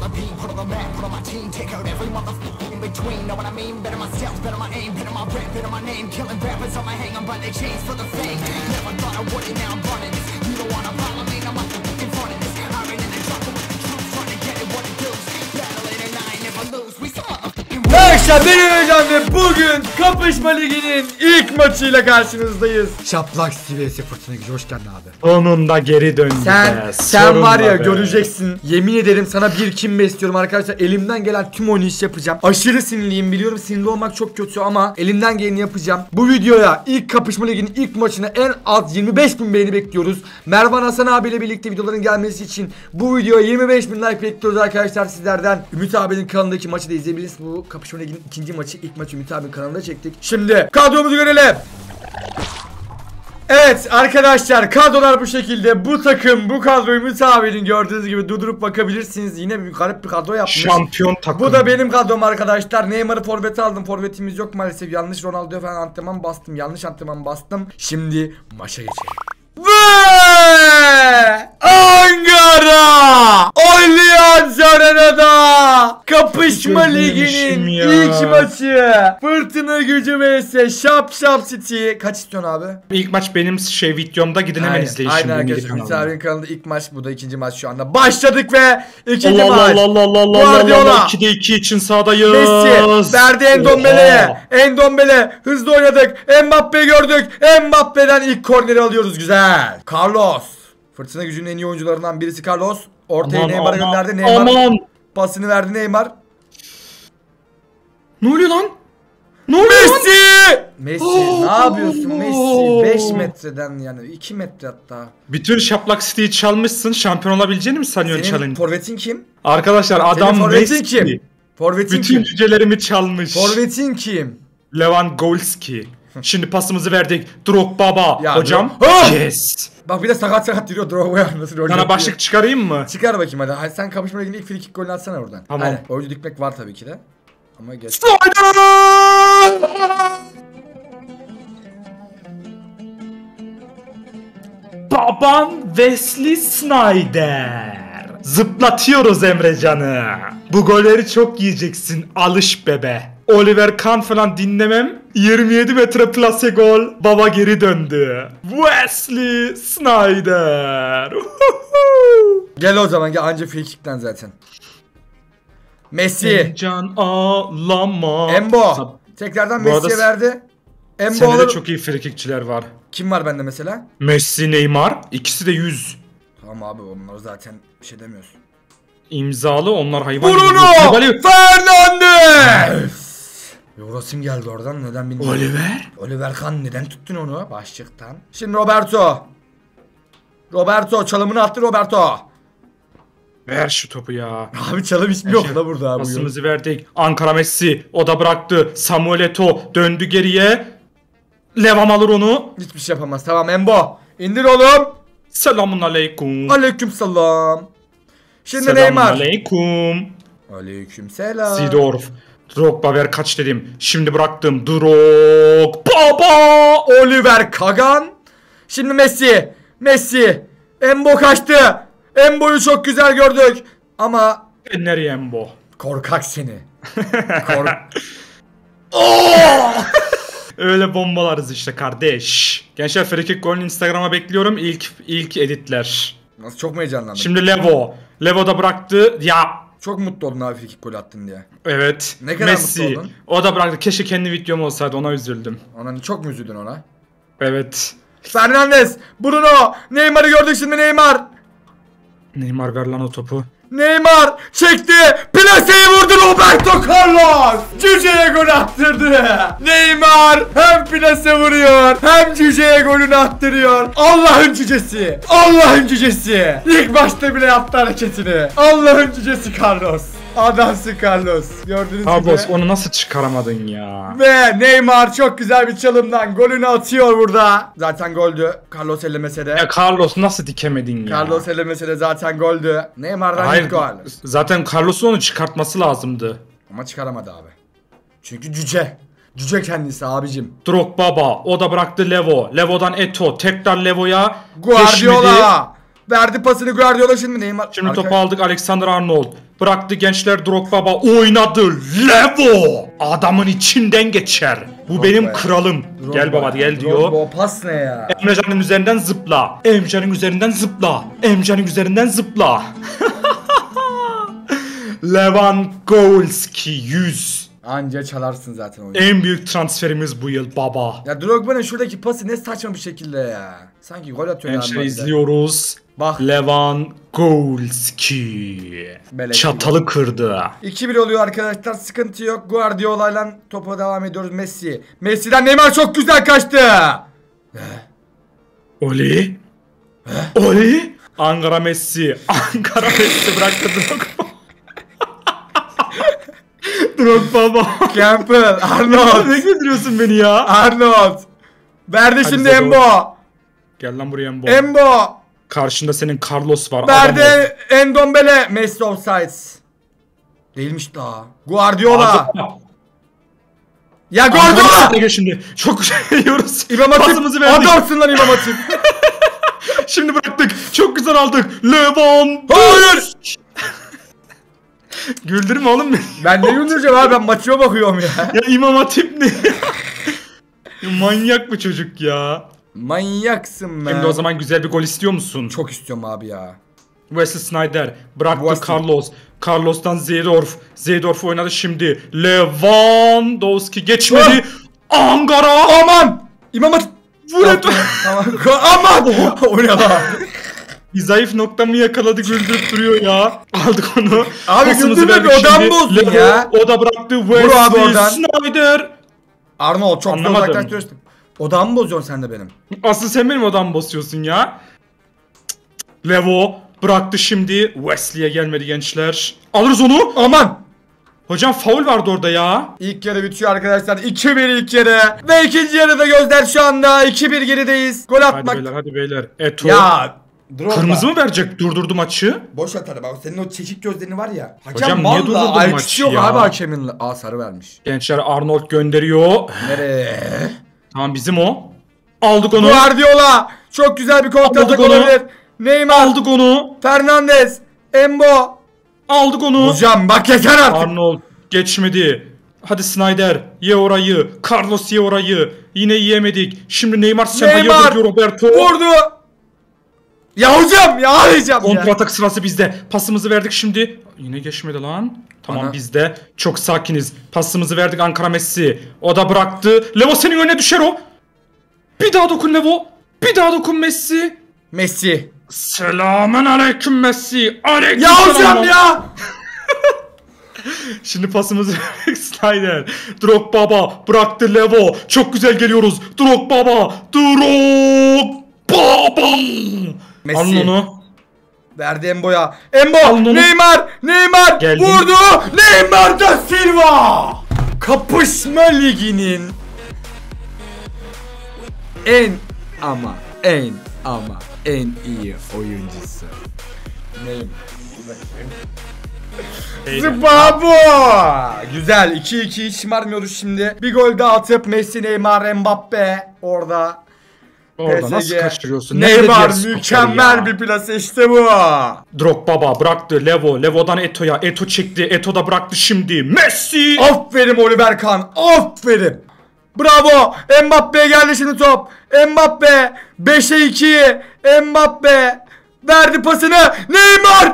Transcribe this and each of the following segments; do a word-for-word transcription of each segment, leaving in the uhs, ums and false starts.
Arkadaşlar benim hocam ve bugün Kapışma Ligi'nin ilk maçıyla karşınızdayız. Şaplak Sivesi Fırtına Gücü, hoş geldin abi. Sonunda geri döndü Sen, be. sen Sonunda var ya be. Göreceksin. Yemin ederim sana bir kim besliyorum arkadaşlar. Elimden gelen tüm oyunu iş yapacağım. Aşırı sinirliyim, biliyorum sinirli olmak çok kötü ama elimden geleni yapacağım. Bu videoya ilk Kapışma Ligi'nin ilk maçına en az yirmi beş bin beğeni bekliyoruz. Mervan Hasan abiyle birlikte videoların gelmesi için bu videoya yirmi beş bin like bekliyoruz arkadaşlar sizlerden. Ümit abinin kanalındaki maçı da izleyebilirsiniz. Bu Kapışma Ligi'nin ikinci maçı, ilk maçı Ümit abinin kanalında çektik. Şimdi kadromuzu görelim. Evet arkadaşlar, kadrolar bu şekilde. Bu takım, bu kadroyu Ümit abinin gördüğünüz gibi durdurup bakabilirsiniz. Yine bir garip bir kadro yapmış. Şampiyon takım. Bu da benim kadrom arkadaşlar. Neymar'ı forvete aldım. Forvetimiz yok maalesef. Yanlış Ronaldo'ya falan antrenman bastım. Yanlış antrenman bastım. Şimdi maça geçelim. Ve Ankara Allianz Arena'da Kapışma Ligi'nin ilk maçı Fırtına Gücü vs Şap Şap City. Kaç istiyorsun abi? İlk maç benim şey videomda, gidin hemen izleyin. Aynen arkadaşlar, Ümit abinin kanalında ilk maç, bu da ikinci maç şu anda. Başladık ve ikinci Allah maç. Allah Allah Allah Allah Guardiola. Allah. ikide iki için sahadayız. Messi verdi Endombele'ye. Endombele hızlı oynadık. Mbappe'yi gördük. Mbappe'den ilk korneri alıyoruz, güzel. Carlos. Fırtına Gücü'nün en iyi oyuncularından birisi Carlos. Ortaya Neymar'a gönderdi. Neymar aman. pasını verdi Neymar. Ne oluyor lan? Ne oluyor Messi! lan? Messi Oh, ne yapıyorsun oh, Messi? beş metreden, yani iki metre hatta. Bütün Şaplak City'yi çalmışsın. Şampiyon olabileceğini mi sanıyorsun Senin challenge? forvetin kim? Arkadaşlar adam Senin forvetin Messi. kim? Forvetin Bütün kim? cücelerimi çalmış. Forvetin kim? Lewandowski. Şimdi pasımızı verdik. Drogba Ya, hocam. Oh! Yes. Bak bir de sakat sakat yürüyor Drogba'ya, nasıl rol Sana yapıyor. başlık çıkarayım mı? Çıkar bakayım hadi. Hadi sen Kapışma Ligi'nin ilk free kick golünü atsana oradan. Tamam. Hadi. Oyuncu dikmek var tabii ki de. Ama geç. Baban Wesley Sneijder. Zıplatıyoruz Emrecan'ı. Bu golleri çok yiyeceksin, alış bebe. Oliver Kahn falan dinlemem. yirmi yedi metre plase gol. Baba geri döndü. Wesley Sneijder. Gel o zaman, gel, anca free kick'ten zaten. Messi. Can ağlama. Embo. Tekrardan Bu arada Messi'ye verdi. Embo Senede olur. çok iyi frikikçiler var. Kim var bende mesela? Messi, Neymar. İkisi de yüz. Tamam abi, onları zaten bir şey demiyorsun. İmzalı, onlar hayvan. Bruno gibi. Fernandes. Yorasim geldi oradan, neden bilmiyorum. Oliver. Oliver Kahn, neden tuttun onu başlıktan? Şimdi Roberto. Roberto çalımını attı Roberto. Ver şu topu ya. Abi çalım ismi yok da burada abi. Pasımızı verdik. Ankara Messi. O da bıraktı. Samuel Eto'o döndü geriye. Levam alır onu. Hiçbir şey yapamaz. Tamam Embo. İndir oğlum. Selamun aleyküm. Aleyküm selam. Şimdi Selamun Neymar. aleyküm. Aleyküm selam. Seedorf. Drogba ver kaç dedim. Şimdi bıraktım. Drogba. Oliver Kagan. Şimdi Messi. Messi. Embo kaçtı. Embo'yu çok güzel gördük. Ama Nereye Embo? korkak seni. Kork. Öyle bombalarız işte kardeş. Gençler, frikik golünü Instagram'a bekliyorum. İlk ilk editler. Nasıl, çok mu heyecanlandın? Şimdi Levo. Levo da bıraktı. Ya Çok mutlu oldun abi frikik gol attın diye. evet. Ne kadar Messi. mutlu oldun? O da bıraktı. Keşke kendi videom olsaydı, ona üzüldüm. Ona çok mu üzüldün ona? Evet. Fernandes. Bruno. Neymar'ı gördük şimdi, Neymar. Neymar ver lan o topu. Neymar çekti. Plaseyi vurdu Roberto Carlos. Cüce'ye gol attırdı. Neymar hem plase vuruyor hem Cüce'ye golünü attırıyor. Allah'ın cücesi. Allah'ın cücesi. İlk başta bile yaptı hareketini. Allah'ın cücesi Carlos. Adamsın Carlos. Gördüğünüz Carlos, gibi. onu nasıl çıkaramadın ya? Ve Neymar çok güzel bir çalımdan golünü atıyor burada. Zaten goldü. Carlos ellemese de. Ya Carlos nasıl dikemedin ya? Carlos ellemese de zaten goldü. Neymar'dan Hayır, ilk gol. zaten Carlos'un onu çıkartması lazımdı. Ama çıkaramadı abi. Çünkü cüce. Cüce kendisi abicim. Drogba, o da bıraktı Levo. Levo'dan Eto'o, tekrar Levo'ya. Guardiola. Verdi pasını Guardiola şimdi Neymar. Şimdi Arka- topu aldık Alexander Arnold. Bıraktı gençler Drogba oynadı. Levo adamın içinden geçer. Bu Drogba benim ya. kralım. Drogba Gel baba ya. gel diyor. Drogba, o pas ne ya? Emrecan'ın üzerinden zıpla. Emrecan'ın üzerinden zıpla. Emrecan'ın üzerinden zıpla. Lewandowski yüz. Anca çalarsın zaten oyunu. En büyük transferimiz bu yıl baba. Ya Drogba'nın şuradaki pası ne saçma bir şekilde ya. Sanki gol atıyor ya. Gençler izliyoruz. Bak. Lewandowski. Beleş Çatalı kırdı. iki bir oluyor arkadaşlar, sıkıntı yok. Guardiola'yla topa devam ediyoruz. Messi. Messi'den Neymar çok güzel kaçtı. Oli. Oli. Ankara Messi. Ankara Messi bıraktı Drogba. Drogba baba. Campbell, Arnold. Ne güldürüyorsun beni ya? Arnold. Verdi şimdi Zebo. Embo. Gel lan buraya Embo. Embo. Karşında senin Carlos var. adam ol. Verdi Endombele. Messi offsides. Değilmiş daha. Guardiola. Ağzı- Ya Ankara Guardiola. Messi'ye gel şimdi. Çok güzel yiyoruz. İmam Hatip. Pasımızı verdik. Adamsın lan İmam Hatip. Şimdi bıraktık. Çok güzel aldık. Levan. Hayır. Güldürme oğlum beni. Ben ne güldüreceğim abi, ben maçıma bakıyorum ya. Ya İmam Hatip ne? Ya manyak bu çocuk ya. Manyaksın be. Şimdi o zaman güzel bir gol istiyor musun? Çok istiyorum abi ya. Wesley Sneijder bıraktı Wesley. Carlos. Carlos'tan Seedorf. Seedorf oynadı şimdi. Lewandowski geçmedi. Ankara. Aman! İmam Hatip. Vur et. Tamam. Aman! O ne lan? Bir zayıf noktamı yakaladı, güldürüp duruyor ya. Aldık onu. Abi Pasımızı güldürme, verdik bir odam şimdi. bozdun Levo, ya. O da bıraktı abi Wesley oradan. Sneijder. Arnold çok Anlamadım. da uzaklaştırıyorsun. Odamı bozuyorsun sen de benim. Asıl sen benim odamı basıyorsun ya. Levo bıraktı şimdi. Wesley'e gelmedi gençler. Alırız onu. Aman! Hocam faul vardı orada ya. İlk yarı bitiyor arkadaşlar. iki bir ilk yarı. Ve ikinci yarıda gözler şu anda. iki bir gerideyiz. Gol Hadi atmak. beyler hadi beyler. Eto. Ya Drogba. Kırmızı mı verecek? Durdurdu maçı. Boş atar bak, senin o çekik gözlerin var ya. Hakem, Hocam niye vallahi durdurdun alkışı maçı yok ya? abi hakemin. Aa, sarı vermiş. Gençler Arnold gönderiyor. Nereye? Tamam bizim o. Aldık onu. Guardiola. Çok güzel bir kontra Aldık atak onu. olabilir. Neymar. Aldık onu. Fernandez. Embo. Aldık onu. Hocam bak yeter artık. Arnold geçmedi. Hadi Snyder ye orayı. Carlos ye orayı. Yine yiyemedik. Şimdi Neymar sen Neymar. hayırdır diyor Roberto. Vurdu. Ya hocam ya ağlayacağım Kontra ya. atak sırası bizde. Pasımızı verdik şimdi. Yine geçmedi lan. Tamam Ana. bizde. Çok sakiniz. Pasımızı verdik Ankara Messi. O da bıraktı. Levo senin önüne düşer o. Bir daha dokun Levo. Bir daha dokun Messi. Messi. Selamun aleyküm Messi. Aleyküm Ya selam hocam lan. ya. Şimdi pasımızı verdik Snyder. Drogba baba bıraktı Levo. Çok güzel geliyoruz. Drogba baba. Drogba baba. Messi. Alın onu. Verdi Embo'ya. Embo. Alın onu. Neymar. Neymar. Geldim. Vurdu. Neymar da Silva. Kapışma liginin en ama en ama en iyi oyuncusu. Neymar. Zıbabo. Güzel. iki iki hiç şımarmıyoruz şimdi. Bir gol daha atıp Messi, Neymar, Mbappe orada. Orada P S G. nasıl kaçırıyorsun? Nerede Neymar diğer stoperi mükemmel ya? bir plase, işte bu. Drogba baba bıraktı Levo. Levo'dan Eto'ya. Eto çekti. Eto da bıraktı şimdi. Messi. Aferin Oliver Kahn. Aferin. Bravo. Mbappe'ye geldi şimdi top. Mbappe. beşe iki. Mbappe. Verdi pasını. Neymar.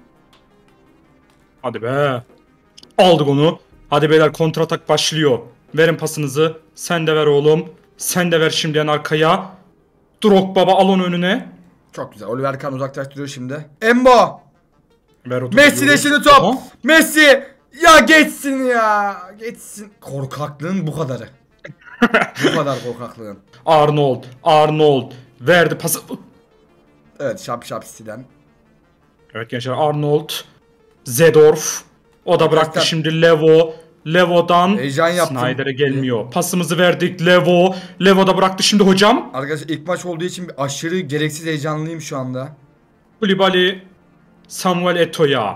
Hadi be. Aldık onu. Hadi beyler kontratak başlıyor. Verin pasınızı. Sen de ver oğlum. Sen de ver şimdi en arkaya. Drogba baba al onu önüne. Çok güzel. Oliver Kahn uzaklaştırıyor şimdi. Embo. Ver o Messi de diyorum. şimdi top. Aha. Messi. Ya geçsin ya. Geçsin. Korkaklığın bu kadarı. Bu kadar korkaklığın. Arnold. Arnold. Verdi pası. Evet, şap şap Zidane. Evet gençler Arnold. Zedorf. O da bıraktı Arkadaşlar- şimdi Levo. Levo'dan Heyecan yaptım. Snyder'e gelmiyor. Pasımızı verdik Levo. Levo da bıraktı şimdi hocam. Arkadaşlar ilk maç olduğu için bir aşırı gereksiz heyecanlıyım şu anda. Koulibaly. Samuel Eto'ya.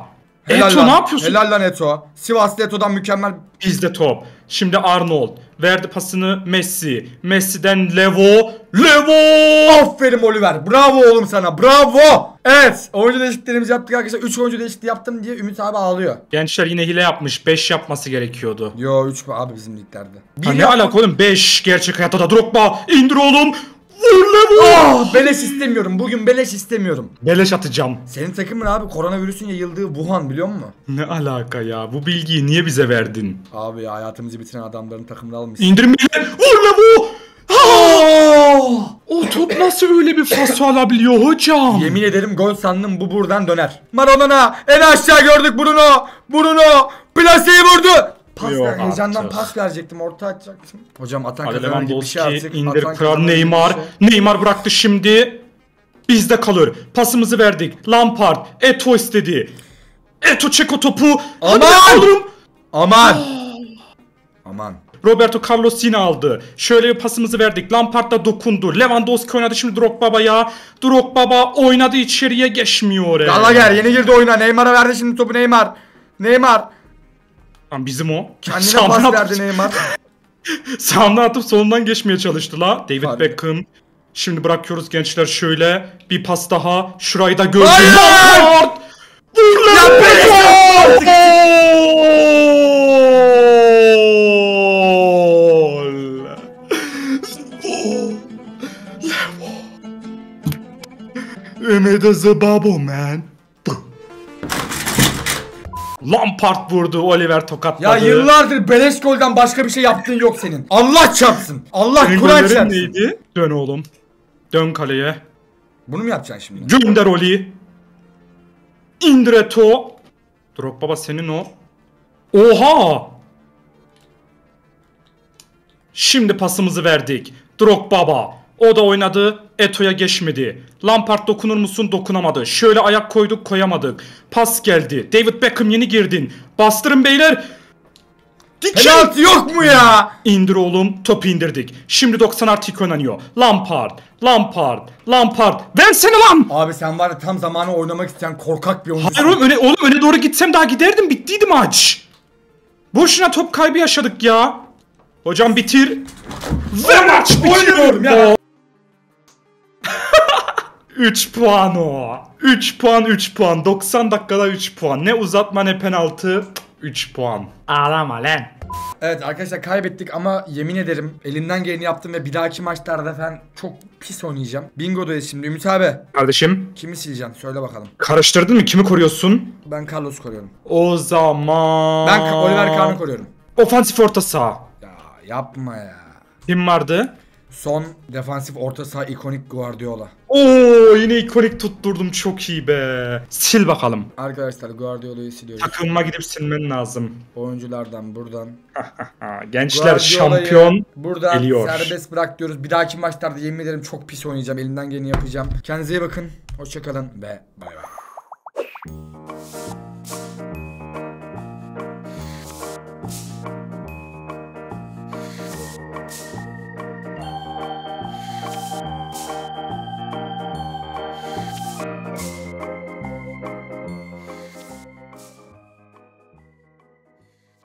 Helal Eto lan. ne yapıyorsun? Helal lan Eto. Sivas'ta Eto'dan mükemmel. Bizde top. Şimdi Arnold verdi pasını Messi. Messi'den Levo. Levo! Aferin Oliver. Bravo oğlum sana. Bravo. Evet. Oyuncu değişikliklerimizi yaptık arkadaşlar. üç oyuncu değişikliği yaptım diye Ümit abi ağlıyor. Gençler yine hile yapmış. beş yapması gerekiyordu. Yo üç abi bizim liglerde. Ha, ne yap- alaka oğlum? beş gerçek hayatta da Drogba. İndir oğlum. Vur Levo! Ah, beleş istemiyorum. Bugün beleş istemiyorum. Beleş atacağım. Senin takımın abi koronavirüsün yayıldığı Wuhan biliyor musun? Ne alaka ya? Bu bilgiyi niye bize verdin? Abi ya hayatımızı bitiren adamların takımını almışsın. İndirmeyle. Vur Levo! Oh! O top nasıl öyle bir faso alabiliyor hocam? Yemin ederim gol sandım bu buradan döner. Maradona en aşağı gördük Bruno. Bruno plaseyi vurdu. Pas Yok ver, heyecandan artık. pas verecektim, orta açacaktım. Hocam atan Hadi kazanan gibi bir şey Lewandowski artık. indir Atan kral kazanan gibi bir Neymar. şey. Neymar bıraktı şimdi. Bizde kalır. Pasımızı verdik. Lampard. Eto istedi. Eto çek o topu. Hadi Aman! alırım. Aman. Aman. Roberto Carlos yine aldı. Şöyle bir pasımızı verdik. Lampard da dokundu. Lewandowski oynadı şimdi Drogba'ya. Drogba oynadı, içeriye geçmiyor oraya. Gallagher yeni girdi oyuna. Neymar'a verdi şimdi topu Neymar. Neymar. Lan bizim o. Kendine Sağdan pas atıp- verdi Neymar. Sağdan atıp solundan geçmeye çalıştı la. David Hadi. Beckham. Şimdi bırakıyoruz gençler şöyle. Bir pas daha. Şurayı da gördüm. Hayır! Lampard! Vur Ya lan! beleş Gol! Ümit is a bubble man. Lampard vurdu, Oliver tokatladı. Ya yıllardır beleş golden başka bir şey yaptığın yok senin. Allah çarpsın. Allah Senin Kur'an gollerin çarpsın. neydi? Dön oğlum. Dön kaleye. Bunu mu yapacaksın şimdi? Gönder Oli. İndir Eto. Drop baba senin o. Oha! Şimdi pasımızı verdik. Drop baba. O da oynadı. Eto'ya geçmedi. Lampard dokunur musun? Dokunamadı. Şöyle ayak koyduk, koyamadık. Pas geldi. David Beckham yeni girdin. Bastırın beyler. Dikin. Penaltı yok mu ya? İndir oğlum. Topu indirdik. Şimdi doksan artı iki oynanıyor. Lampard. Lampard. Lampard. Versene lan. Abi sen var ya tam zamanı oynamak isteyen korkak bir oyuncusun. Hayır oğlum öne, oğlum öne doğru gitsem daha giderdim. Bittiydi maç. Boşuna top kaybı yaşadık ya. Hocam bitir. Ve maç oynamıyorum bitiyor. ya. üç puan o. üç puan üç puan. doksan dakikada üç puan. Ne uzatma ne penaltı. üç puan. Ağlama lan. Evet arkadaşlar kaybettik ama yemin ederim elimden geleni yaptım ve bir dahaki maçlarda ben çok pis oynayacağım. Bingo'dayız şimdi Ümit abi. Kardeşim Kimi sileceksin söyle bakalım. karıştırdın mı? Kimi koruyorsun? Ben Carlos'u koruyorum. O zaman... Ben Oliver Kahn'ı koruyorum. Ofansif orta saha. Ya yapma ya. Kim vardı? Son defansif orta saha ikonik Guardiola. Oo yine ikonik tutturdum, çok iyi be. Sil bakalım. Arkadaşlar Guardiola'yı siliyoruz. Takımıma gidip silmen lazım. Oyunculardan buradan. Ha, gençler Guardiola'yı şampiyon buradan geliyor. serbest bırak diyoruz. Bir dahaki maçlarda yemin ederim çok pis oynayacağım. Elimden geleni yapacağım. Kendinize iyi bakın. Hoşçakalın ve bay bay.